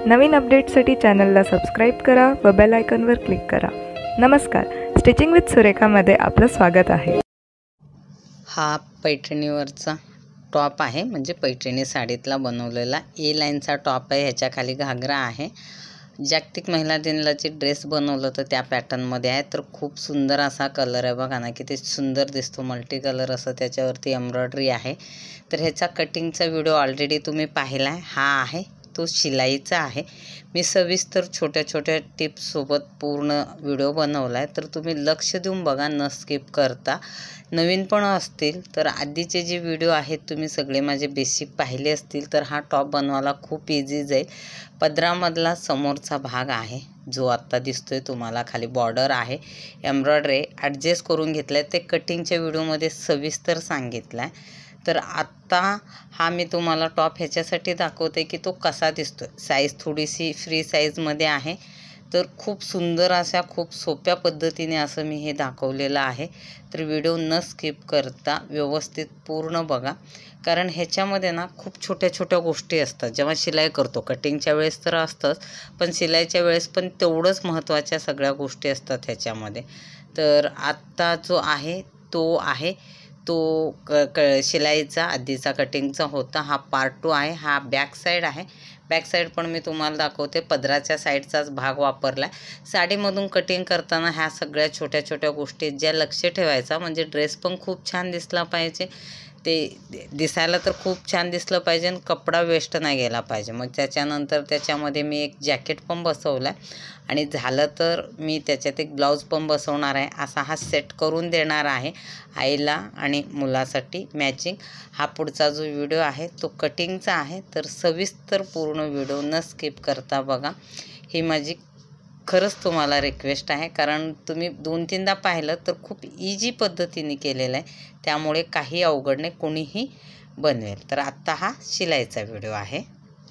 नवीन अपडेट्ससाठी चॅनलला सबस्क्राईब करा व बेल आयकॉनवर क्लिक करा। नमस्कार, स्टिचिंग विथ सुरेखामध्ये आपलं स्वागत आहे। हा पैठणीवरचा टॉप आहे, म्हणजे पैठणी साडीतला बनवलेला ए लाईनचा टॉप आहे। ह्याच्या खाली घागरा आहे। जागतिक महिला दिनाची ड्रेस बनवलं तर त्या पॅटर्नमध्ये आहे। तर खूप सुंदर असा कलर आहे, बघा ना किती सुंदर दिसतो, मल्टी कलर असं त्याच्यावरती एम्ब्रॉयडरी आहे। तर ह्याचा कटिंगचा व्हिडिओ ऑलरेडी तुम्ही पाहिला आहे। हा आहे तो शिलाईचा आहे। मी सविस्तर छोट्या छोट्या टिप्स सोबत पूर्ण व्हिडिओ बनवला आहे, तर तुम्ही लक्ष देऊन बघा, न स्किप करता। नवीन पण असतील तर आधीचे जे व्हिडिओ आहेत तुम्ही सगळे माझे बेसिक पाहिले असतील तर हा टॉप बनवायला खूप इझी जाईल। पदरामधला समोरचा भाग आहे जो आत्ता दिसतोय तुम्हाला, खाली बॉर्डर आहे, एम्ब्रॉयडरी ॲडजस्ट करून घेतलं आहे, ते कटिंगच्या व्हिडिओमध्ये सविस्तर सांगितलं आहे। तर आत्ता हा मी तुम्हाला टॉप ह्याच्यासाठी दाखवते की तो कसा दिसतो। साईज थोडीशी फ्री साईजमध्ये आहे, तर खूप सुंदर अशा खूप सोप्या पद्धतीने असं मी हे दाखवलेलं आहे। तर व्हिडिओ न स्किप करता व्यवस्थित पूर्ण बघा, कारण ह्याच्यामध्ये ना खूप छोट्या छोट्या गोष्टी असतात। जेव्हा शिलाई करतो, कटिंगच्या वेळेस तर असतंच, पण शिलाईच्या वेळेस पण तेवढंच महत्त्वाच्या सगळ्या गोष्टी असतात ह्याच्यामध्ये। तर आत्ता जो आहे तो शिलाईचा आधीचा कटिंगचा होता, हा पार्ट 2 आहे। हा बॅक साईड आहे। बॅक साईड पण मी तुम्हाला दाखवते, पदराच्या साईडचाच भाग वापरला आहे। साडीमधून कटिंग करताना ह्या सगळ्या छोट्या छोट्या गोष्टी ज्या लक्ष ठेवायचा, म्हणजे ड्रेस पण खूप छान दिसला पाहिजे, ते दिसायला तर खूप छान दिसलं पाहिजे आणि कपडा वेस्ट नाही गेला पाहिजे। मग त्याच्यानंतर त्याच्यामध्ये मी एक जॅकेट पण बसवला आहे आणि झालं तर मी त्याच्यात एक ब्लाऊज पण बसवणार आहे। असा हा सेट करून देणार आहे आईला आणि मुलासाठी मॅचिंग। हा पुढचा जो व्हिडिओ आहे तो कटिंगचा आहे, तर सविस्तर पूर्ण व्हिडिओ न स्किप करता बघा। ही माझी खरंच तुम्हाला रिक्वेस्ट आहे, कारण तुम्ही 2-3दा पाहिलं तर खूप इझी पद्धतीने केलेलं आहे, त्यामुळे काही अवघड नाही, कोणीही बनवेल। तर आत्ता हा शिलाईचा व्हिडिओ आहे।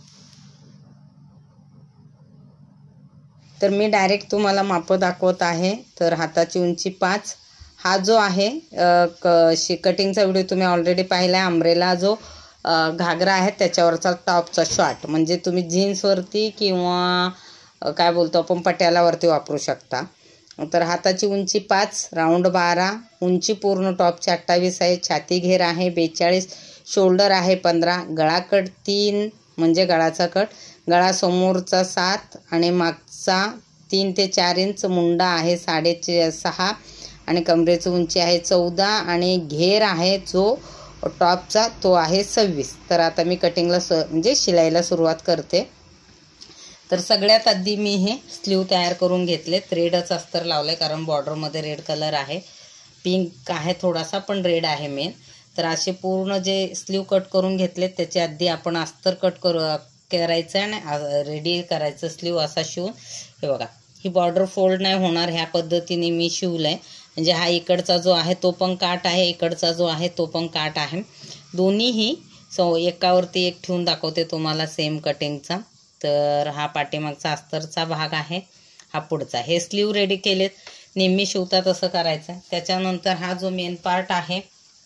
तर मी डायरेक्ट तुम्हाला मापं दाखवत आहे। तर हाताची उंची 5, हा जो आहे कटिंगचा व्हिडिओ तुम्ही ऑलरेडी पाहिला आहे। अंब्रेला जो घागरा आहे त्याच्यावरचा टॉपचा शॉर्ट, म्हणजे तुम्ही जीन्सवरती किंवा काय बोलतो आपण पट्यालावरती वापरू शकता। तर हाताची उंची 5, राऊंड 12, उंची पूर्ण टॉपची 28 आहे, छाती घेर आहे 42, शोल्डर आहे 15, गळाकट 3 म्हणजे गळाचा कट, गळा समोरचा 7 आणि मागचा 3 ते 4 इंच, मुंडा आहे 6.5 आणि कमरेची उंची आहे 14 आणि घेर आहे जो टॉपचा तो आहे 26। तर आता मी कटिंगला म्हणजे शिलाईला सुरुवात करते। तर सगळ्यात आधी मी हे स्लीव तयार करून घेतले, रेडच अस्तर लावले कारण बॉर्डरमध्ये रेड कलर आहे, पिंक आहे थोडासा पण रेड आहे मेन। तर असे पूर्ण जे स्लीव कट करून घेतले त्याच्या आधी आपण अस्तर कट करायचं आणि रेडी करायचं स्लीव असा शिवून। हे बघा, ही बॉर्डर फोल्ड नाही होणार, ह्या पद्धतीने मी शिवलं आहे, म्हणजे हा इकडचा जो आहे तो पण काट आहे, इकडचा जो आहे तो पण काट आहे, दोन्हीही एकावरती एक ठेवून दाखवते तुम्हाला सेम कटिंगचा। तर हा पाठीमागचा अस्तरचा भाग आहे, हा पुढचा। हे स्लीव रेडी केलेत, नेहमी शिवता तसं करायचं। त्याच्यानंतर हा जो मेन पार्ट आहे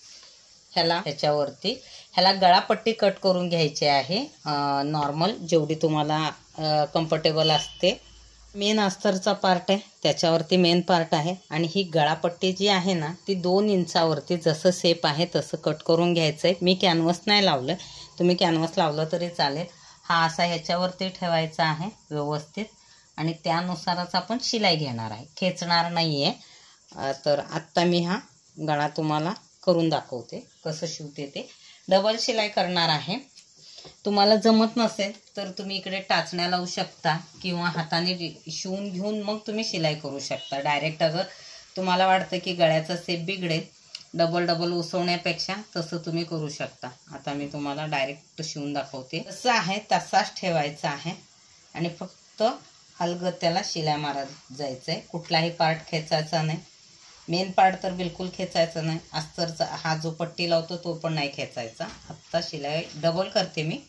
ह्याला गळापट्टी कट करून घ्यायची आहे, नॉर्मल जेवढी तुम्हाला कम्फर्टेबल असते। मेन अस्तरचा पार्ट आहे त्याच्यावरती मेन पार्ट आहे, आणि ही गळापट्टी जी आहे ना ती 2 इंचावरती जसं सेप आहे तसं कट करून घ्यायचं आहे। मी कॅनव्हस नाही लावलं, तुम्ही कॅनव्हस लावलं तरी चालेल। हा असा ह्याच्यावरती ठेवायचा आहे व्यवस्थित, आणि त्यानुसारच आपण शिलाई घेणार आहे, खेचणार नाही आहे। तर आत्ता मी हा गळा तुम्हाला करून दाखवते कसं शिवते ते। डबल शिलाई करणार आहे, तुम्हाला जमत नसेल तर तुम्ही इकडे टाचण्या लावू शकता किंवा हाताने शिवून घेऊन मग तुम्ही शिलाई करू शकता डायरेक्ट। अगर तुम्हाला वाटतं की गळ्याचा सेप बिघडेल, डबल उसवण्यापेक्षा तसं तुम्ही करू शकता। आता मी तुम्हाला डायरेक्ट शिवून दाखवते, जसं आहे तसाच ठेवायचा आहे आणि फक्त हलगत त्याला शिलाई मारत जायचं आहे, कुठलाही पार्ट खेचायचा नाही। मेन पार्ट तर बिलकुल खेचायचा नाही, अस्तरचा हा जो पट्टी लावतो तो पण नाही खेचायचा। आत्ता शिलाई डबल करते मी।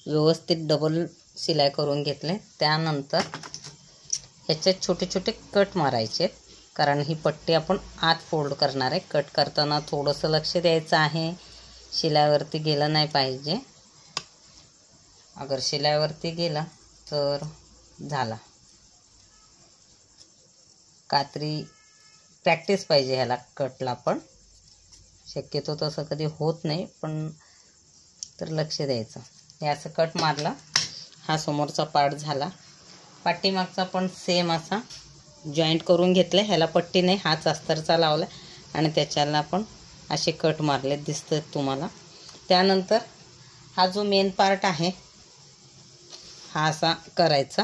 व्यवस्थित डबल शिलाई करून घेतले। त्यानंतर ह्याच्यात छोटे छोटे कट मारायचे, कारण ही पट्टी आपण आत फोल्ड करणार आहे। कट करताना थोडंसं लक्ष द्यायचं आहे, शिलाईवरती गेलं नाही पाहिजे। अगर शिलाईवरती गेला तर झाला। कात्री प्रॅक्टिस पाहिजे ह्याला, कटला पण शक्यतो तसं कधी होत नाही, पण तर लक्ष द्यायचं। हे असं कट मारला, हा समोरचा पार्ट झाला। पाठीमागचा पण सेम असा जॉईंट करून घेतलं। ह्याला पट्टी नाही, हाच अस्तरचा लावला आणि त्याच्याला पण असे कट मारले दिसतात तुम्हाला। त्यानंतर हा जो मेन पार्ट आहे हा असा करायचा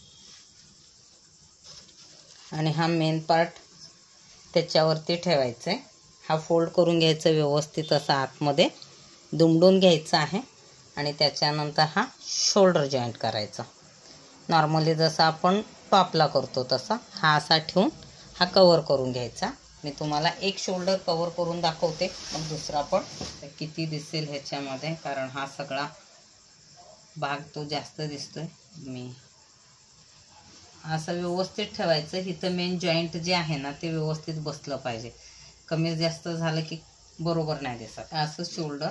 आणि हा मेन पार्ट त्याच्यावरती ठेवायचा आहे। हा फोल्ड करून घ्यायचा व्यवस्थित, असा आतमध्ये दुमडून घ्यायचा आहे आणि त्याच्यानंतर हा शोल्डर जॉईंट करायचा। नॉर्मली जसं आपण टॉपला करतो तसा हा असा ठेवून हा कवर करून घ्यायचा। मी तुम्हाला एक शोल्डर कवर करून दाखवते, मग दुसरा पण किती दिसेल ह्याच्यामध्ये, कारण हा सगळा भाग तो जास्त दिसतोय। मी असं व्यवस्थित ठेवायचं। इथं मेन जॉईंट जे आहे ना ते व्यवस्थित बसलं पाहिजे, कमी जास्त झालं की बरोबर नाही दिसत। असं शोल्डर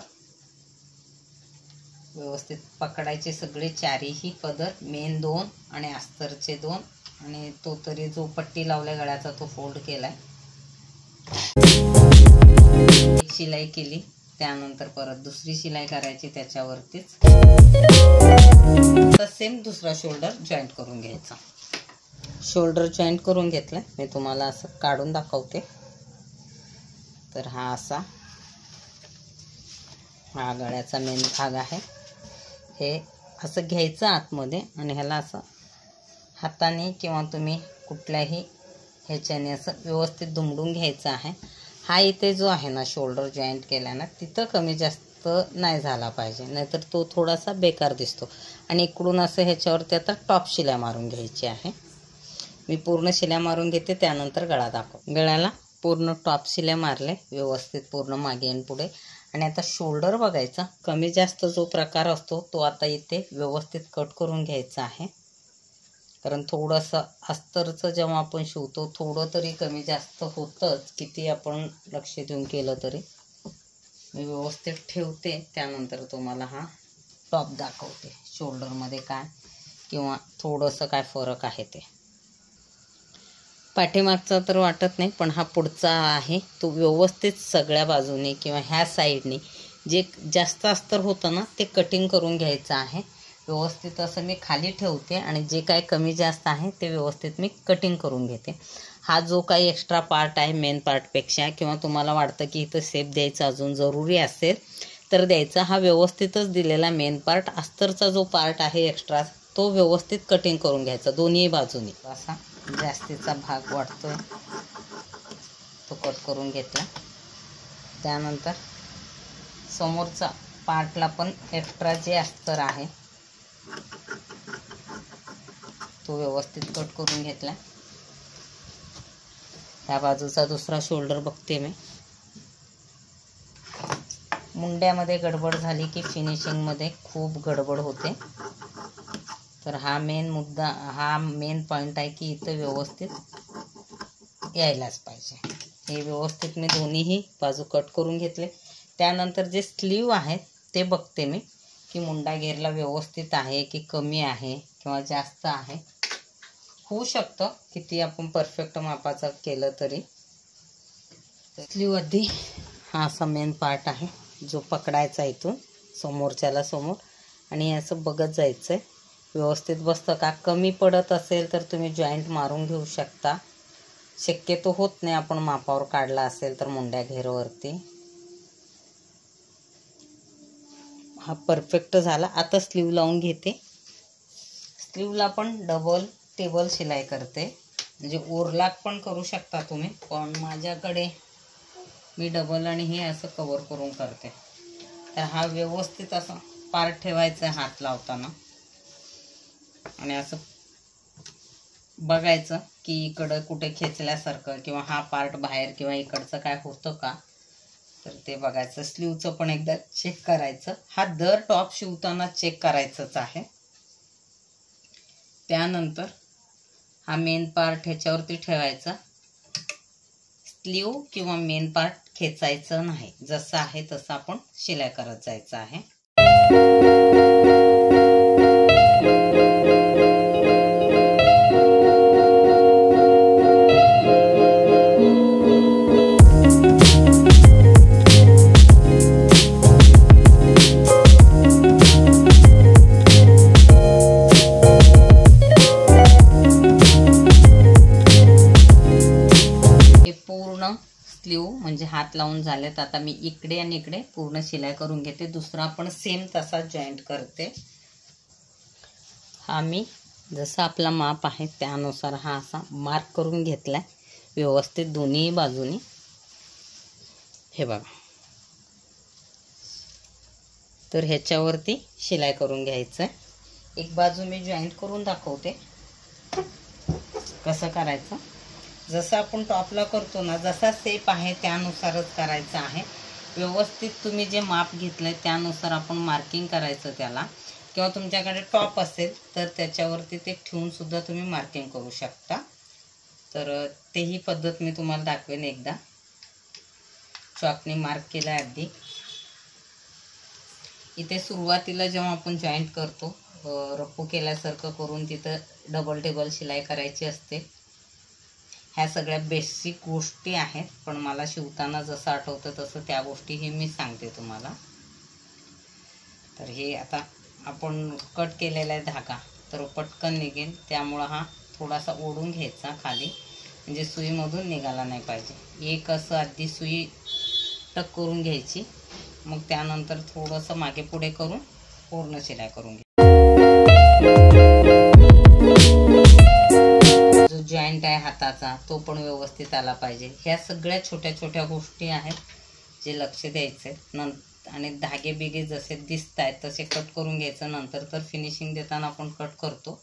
व्यवस्थित पकडायचे, सगळे चारीही पदर, मेन 2 आणि अस्तरचे 2, आणि तो तरी जो पट्टी लावल्या गळ्याचा तो फोल्ड केलाय। एक शिलाई केली, त्यानंतर परत दुसरी शिलाई करायची त्याच्यावरतीच। तर सेम दुसरा शोल्डर जॉईंट करून घ्यायचा। शोल्डर जॉईंट करून घेतलं, मी तुम्हाला असं काढून दाखवते। तर हा असा हा गळ्याचा मेन भाग आहे। हे असं घ्यायचं आतमध्ये आणि ह्याला असं हाताने किंवा तुम्ही कुठल्याही ह्याच्याने असं व्यवस्थित दुमडून घ्यायचं आहे। हा इथे जो आहे ना शोल्डर जॉईंट केला ना, तिथं कमी जास्त नाही झाला पाहिजे, नाहीतर तो थोडासा बेकार दिसतो। आणि इकडून असं ह्याच्यावरती आता टॉप शिलाई मारून घ्यायची आहे। मी पूर्ण शिलाई मारून घेते, त्यानंतर गळा दाखव। गळ्याला पूर्ण टॉप शिलाई मारले व्यवस्थित, पूर्ण मागे आणि पुढे। आणि आता शोल्डर बघायचा, कमी जास्त जो प्रकार असतो तो आता इथे व्यवस्थित कट करून घ्यायचा आहे, कारण थोडंसं अस्तरचं जेव्हा आपण शिवतो थोडं तरी कमी जास्त होतंच, किती आपण लक्ष देऊन केलं तरी। मी व्यवस्थित ठेवते, त्यानंतर तुम्हाला हा टॉप दाखवते शोल्डरमध्ये काय किंवा थोडंसं काय फरक आहे ते। पाठीमागचा तर वाटत नाही, पण हा पुढचा आहे तो व्यवस्थित सगळ्या बाजूने किंवा ह्या साईडने जे जास्त अस्तर होतं ना ते कटिंग करून घ्यायचं आहे व्यवस्थित। असं मी खाली ठेवते आणि जे काय कमी जास्त आहे ते व्यवस्थित मी कटिंग करून घेते। हा जो काही एक्स्ट्रा पार्ट आहे मेन पार्टपेक्षा, किंवा तुम्हाला वाटतं की इथं शेप द्यायचा अजून जरुरी असेल तर द्यायचा, हा व्यवस्थितच दिलेला मेन पार्ट। अस्तरचा जो पार्ट आहे एक्स्ट्रा तो व्यवस्थित कटिंग करून घ्यायचा दोन्ही बाजूनी। असा जास्तीचा भाग वाटतोय तो कट करून घेतला। त्यानंतर समोरचा पार्टला पण एक्स्ट्रा जे अस्तर आहे तो व्यवस्थित कट करून घेतला। ह्या बाजूचा दुसरा शोल्डर बघते मी। मुंड्यामध्ये गडबड झाली की फिनिशिंगमध्ये खूप गडबड होते, तर हा मेन मुद्दा, हा मेन पॉईंट आहे की इथं व्यवस्थित यायलाच पाहिजे। हे व्यवस्थित मी दोन्हीही बाजू कट करून घेतले। त्यानंतर जे स्लीव आहे ते बघते मी की मुंडा घेरला व्यवस्थित आहे की कमी आहे किंवा जास्त आहे। होऊ शकतं किती आपण परफेक्ट मापाचं केलं तरी। स्लीव आधी हा असा मेन पार्ट आहे जो पकडायचा इथून समोरच्याला समोर, आणि असं बघत जायचं आहे व्यवस्थित बसतं का। कमी पडत असेल तर तुम्ही जॉईंट मारून घेऊ शकता, शक्यतो होत नाही आपण मापावर काढला असेल तर मुंड्या घेरवरती। हा परफेक्ट झाला। आता स्लीव लावून घेते। स्लीवला पण डबल टेबल शिलाई करते, म्हणजे ओरलाक पण करू शकता तुम्ही, पण माझ्याकडे मी डबल आणि हे असं कवर करून करते। तर हा व्यवस्थित असा पार्ट ठेवायचा हात लावताना आणि असं बघायचं की इकडं कुठे खेचल्यासारखं किंवा हा पार्ट बाहेर किंवा इकडचं काय होतं का, तर ते बघायचं. स्लीवचं पण एकदा चेक करायचं. हा दर टॉप शिवताना चेक करायचंच आहे. त्यानंतर हा मेन पार्ट ह्याच्यावरती ठेवायचा. स्लीव किंवा मेन पार्ट खेचायचं नाही, जसं आहे तसं आपण शिलाई करत जायचं आहे. स्लीव म्हणजे हात लावून झालेत. आता मी इकडे आणि इकडे पूर्ण शिलाई करून घेते. दुसरा पण सेम तसा जॉईंट करते. हा मी जसा आपला माप आहे त्यानुसार हा असा मार्क करून घेतलाय व्यवस्थित दोन्ही बाजूनी. हे बघा. तर ह्याच्यावरती शिलाई करून घ्यायचं आहे. एक बाजू मी जॉईंट करून दाखवते कसं करायचं. जसं आपण टॉपला करतो ना, जसा शेप आहे त्यानुसारच करायचं आहे. व्यवस्थित तुम्ही जे माप घेतलंय त्यानुसार आपण मार्किंग करायचं त्याला. किंवा तुमच्याकडे टॉप असेल तर त्याच्यावरती ते ठेवून सुद्धा तुम्ही मार्किंग करू शकता. तर तेही पद्धत मी तुम्हाला दाखवेन एकदा. चॉकने मार्क केला आधी. इथे सुरुवातीला जेव्हा आपण जॉईंट करतो रप्पू केल्यासारखं करून तिथं डबल टेबल शिलाई करायची असते. ह्या सगळ्या बेसिक गोष्टी आहेत, पण मला शिवताना जसं आठवतं तसं त्या गोष्टीही मी सांगते तुम्हाला. तर हे आता आपण कट केलेला आहे धागा, तर पटकन निघेल. त्यामुळं हा थोडासा ओढून घ्यायचा खाली, म्हणजे सुईमधून निघाला नाही पाहिजे. एक असं आधी सुई टक करून घ्यायची, मग त्यानंतर थोडंसं मागे पुढे करून पूर्ण शिलाई करून घ्यायची. जो जॉईंट आहे हाताचा तो पण व्यवस्थित आला पाहिजे. ह्या सगळ्या छोट्या छोट्या गोष्टी आहेत जे लक्ष द्यायचे. आणि धागे बिगे जसे दिसत आहेत तसे कट करून घ्यायचं. नंतर तर फिनिशिंग देताना आपण कट करतो.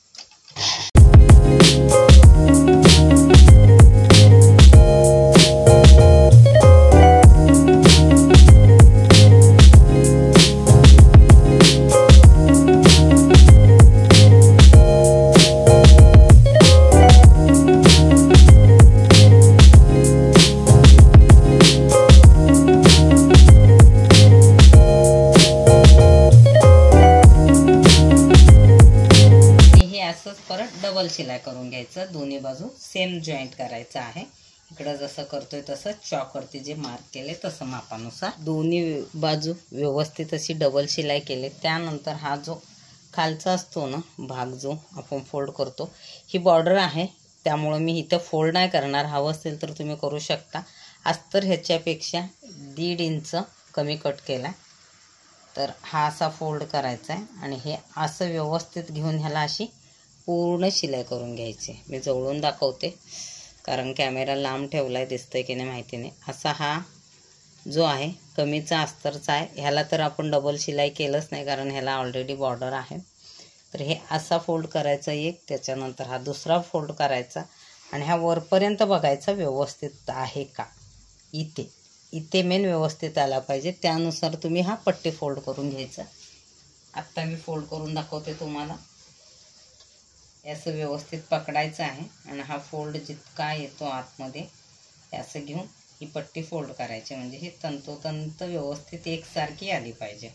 डबल शिलाई करून घ्यायचं. दोन्ही बाजू सेम जॉईंट करायचं आहे. इकडं जसं करतोय तसं चॉकवरती जे मार्क केले तसं मापानुसार दोन्ही बाजू व्यवस्थित अशी डबल शिलाई केली. त्यानंतर हा जो खालचा असतो ना भाग जो आपण फोल्ड करतो, ही बॉर्डर आहे त्यामुळे मी इथं फोल्ड नाही करणार. हवं असेल तर तुम्ही करू शकता. अस्तर ह्याच्यापेक्षा 1.5 इंच कमी कट केला. तर हा असा फोल्ड करायचा आहे आणि हे असं व्यवस्थित घेऊन ह्याला अशी पूर्ण शिलाई करून घ्यायची. मी जवळून दाखवते कारण कॅमेरा लांब ठेवलाय, दिसतंय की नाही माहिती नाही. असा हा जो आहे कमीचा अस्तरचा आहे. ह्याला तर आपण डबल शिलाई केलंच नाही कारण ह्याला ऑलरेडी बॉर्डर आहे. तर हे असा फोल्ड करायचा एक, त्याच्यानंतर हा दुसरा फोल्ड करायचा आणि हा वरपर्यंत बघायचा व्यवस्थित आहे का. इथे मेन व्यवस्थित आला पाहिजे. त्यानुसार तुम्ही हा पट्टी फोल्ड करून घ्यायचा. आत्ता मी फोल्ड करून दाखवते तुम्हाला. असं व्यवस्थित पकडायचं आहे आणि हा फोल्ड जितका येतो आतमध्ये असं घेऊन ही पट्टी फोल्ड करायची. म्हणजे ही तंतोतंत व्यवस्थित एकसारखी आली पाहिजे.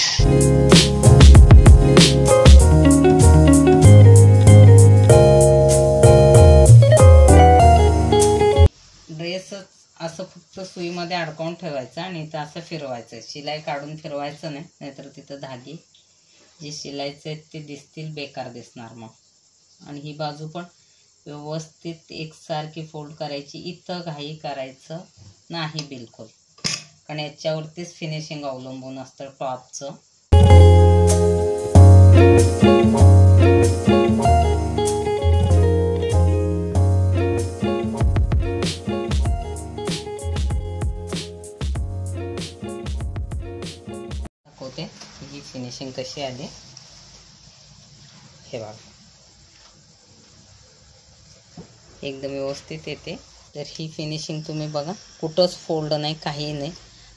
ड्रेसच असं फक्त सुईमध्ये अडकवून ठेवायचं आणि इथं असं फिरवायचं. शिलाई काढून फिरवायचं नाही, नाहीतर तिथं धागे जे शिलाईचे आहेत ते दिसतील, बेकार दिसणार मग. आणि ही बाजू पण व्यवस्थित एकसारखी फोल्ड करायची. इथं घाई करायचं नाही बिलकुल, कारण याच्यावरतीच फिनिशिंग अवलंबून असतं टॉपचं. दाखवते ही फिनिशिंग कशी आली. हे बघा एकदम व्यवस्थित येते. तर ही फिनिशिंग तुम्ही बघा, कुठंच फोल्ड नाही, काही नाही.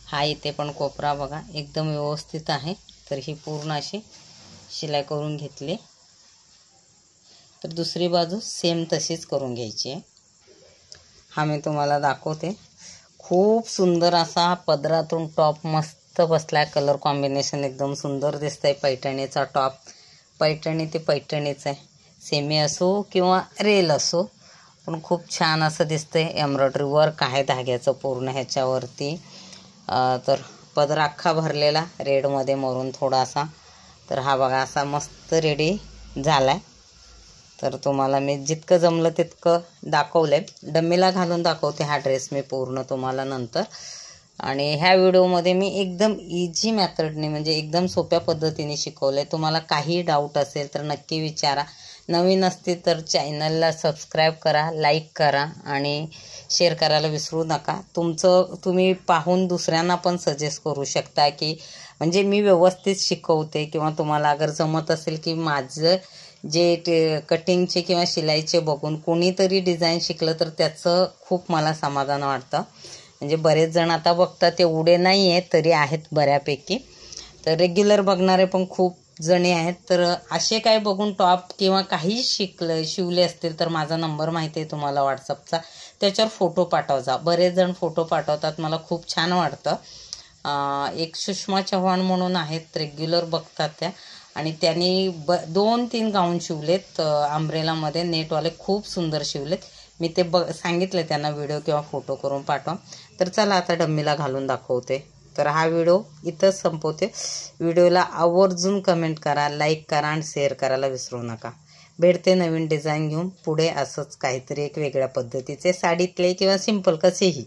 हा इथे पण कोपरा बघा एकदम व्यवस्थित आहे। तर ही पूर्ण अशी शिलाई करून घेतली। तर दुसरी बाजू सेम तशीच करून घ्यायची आहे। हा मी तुम्हाला दाखवते। खूप सुंदर असा पदरातून टॉप मस्त बसलाय। कलर कॉम्बिनेशन एकदम सुंदर दिसतंय। पैठणीचा टॉप, पैठणी ते पैठणीच आहे। सेमी असो किंवा रेल असो पण खूप छान असं दिसतंय। एम्ब्रॉयडरी वर्क आहे धाग्याचं पूर्ण ह्याच्यावरती। तर पदर अख्खा भरलेला रेडमध्ये मरून थोडासा। तर हा बघा असा मस्त रेडी झालाय। तर तुम्हाला मी जितकं जमलं तितकं दाखवलंय। डम्मीला घालून दाखवते हा ड्रेस मी पूर्ण तुम्हाला नंतर। आणि ह्या व्हिडिओमध्ये मी एकदम इझी मेथडने म्हणजे एकदम सोप्या पद्धतीने शिकवलंय। तुम्हाला काही डाऊट असेल तर नक्की विचारा। नवीन असतील तर चॅनलला सबस्क्राईब करा, लाईक करा आणि शेअर करायला विसरू नका। तुम्ही पाहून दुसऱ्यांना पण सजेस्ट करू शकता की म्हणजे मी व्यवस्थित शिकवते किंवा तुम्हाला अगर जमत असेल की माझं जे कटिंगचे किंवा शिलाईचे बघून कोणीतरी डिझाईन शिकलं तर त्याचं खूप मला समाधान वाटतं। म्हणजे बरेच जण आता बघतात तेवढे नाही आहेत तरी आहेत बऱ्यापैकी। तर रेग्युलर बघणारे पण खूप जणी आहेत। तर असे काय बघून टॉप किंवा काही शिवले असतील तर माझा नंबर माहिती आहे तुम्हाला व्हॉट्सअपचा, त्याच्यावर फोटो पाठवजा। बरेच जण फोटो पाठवतात, मला खूप छान वाटतं। एक सुषमा चव्हाण म्हणून आहेत, रेग्युलर बघतात त्या आणि त्यांनी 2-3 गाऊन शिवलेत अंब्रेलामध्ये नेटवाले, खूप सुंदर शिवलेत। मी ते सांगितले त्यांना व्हिडिओ किंवा फोटो करून पाठवा। तर चला आता डम्मीला घालून दाखवते। तर हा व्हिडिओ इथंच संपवते। व्हिडिओला आवर्जून कमेंट करा, लाईक करा आणि शेअर करायला विसरू नका। भेटते नवीन डिझाईन घेऊन पुढे असंच काहीतरी एक वेगळ्या पद्धतीचे साडीतले किंवा सिंपल कसेही।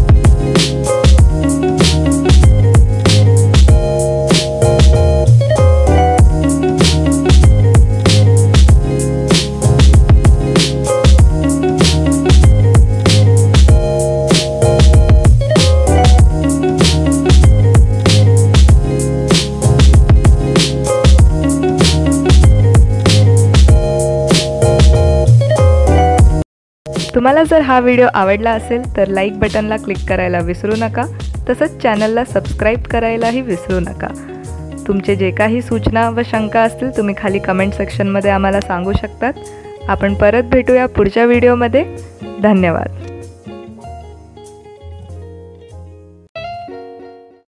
तुम्हाला जर हा व्हिडिओ आवडला असेल तर लाईक बटनला क्लिक करायला विसरू नका। तसंच चॅनलला सबस्क्राईब करायलाही विसरू नका। तुमचे जे काही सूचना व शंका असतील तुम्ही खाली कमेंट सेक्शनमध्ये आम्हाला सांगू शकतात। आपण परत भेटूया पुढच्या व्हिडिओमध्ये। धन्यवाद।